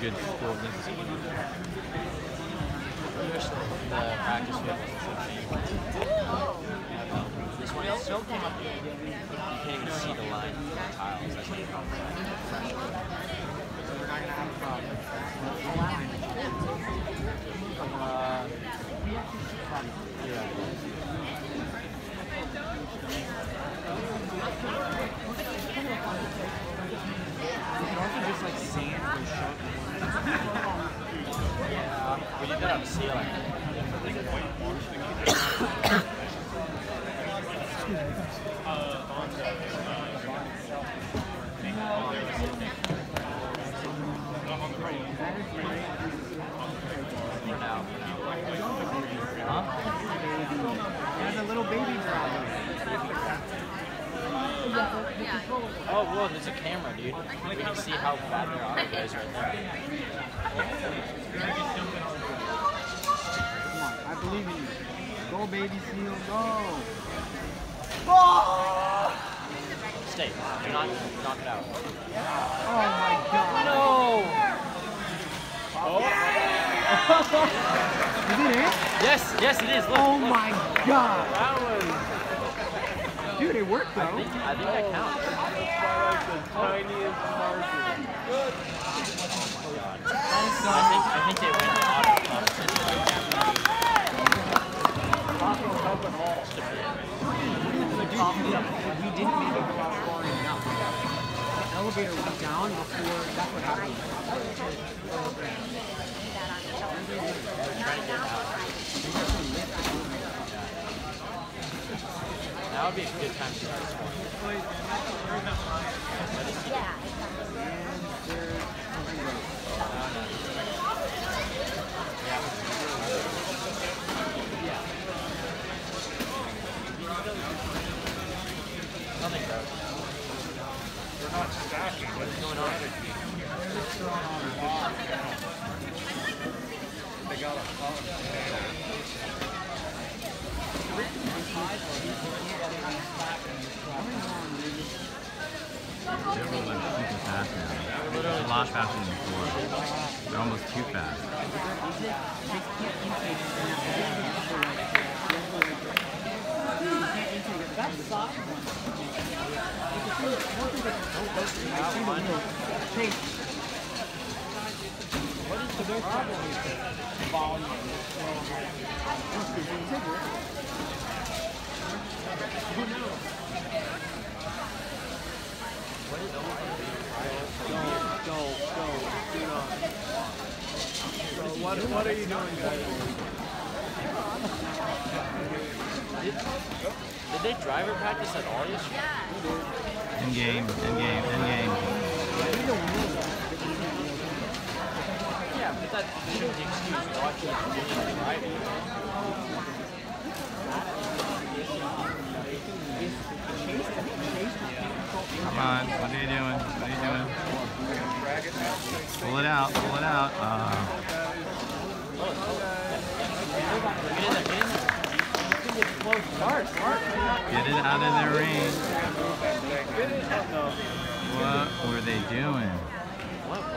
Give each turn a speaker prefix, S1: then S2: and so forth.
S1: good sport. This is
S2: the practice field wasn't so cheap. This one still came up. You can't even see the line of the tiles. That's what you call it.
S3: So we're not gonna have a problem.
S2: Yeah.
S3: You can also just like sand or sharp.
S2: Yeah. We did that on the ceiling. For now. Huh?
S3: There's a little baby driver.
S2: Oh, whoa, there's a camera, dude. We can see how bad their auto is right there.
S3: Come on, I believe in you. Go, baby seal, go.
S2: Stay. Do not knock it out.
S3: Oh my god.
S2: No!
S3: Is it it?
S2: Yes, yes, it is. Look,
S3: Oh
S2: look.
S3: my god.
S2: That was...
S3: Dude, it worked though.
S2: I think that counts.
S4: That's like the tiniest margin. Good.
S2: I think they win the auto competition.
S3: We didn't make it go out far enough. The elevator went down before, that's what happened.
S2: Trying to get out. That would be a good time to start scoring. Nothing, bro.
S4: We're not stacking.
S2: What's going on?
S4: They got a
S1: they're rolling super fast now. It's a lot faster than before. They're almost too fast.
S3: What is the best problem with volume?
S4: What are you doing, guys?
S2: Did they driver practice at all yesterday?
S1: In game, in game, in game.
S2: Yeah, but that shouldn't be excuse watching the driving.
S1: Come on, what are you doing? What are you doing? Pull it out, pull it out. Get it out of their range. What were they doing?